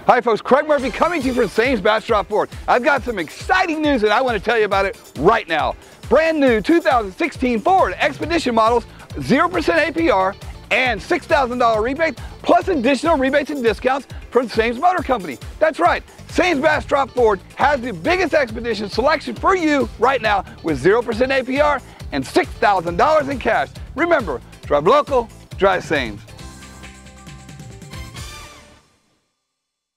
Hi folks, Craig Murphy coming to you from Sames Bastrop Ford. I've got some exciting news and I want to tell you about it right now. Brand new 2016 Ford Expedition models, 0% APR and $6,000 rebate, plus additional rebates and discounts from Sames Motor Company. That's right, Sames Bastrop Ford has the biggest Expedition selection for you right now with 0% APR and $6,000 in cash. Remember, drive local, drive Sames.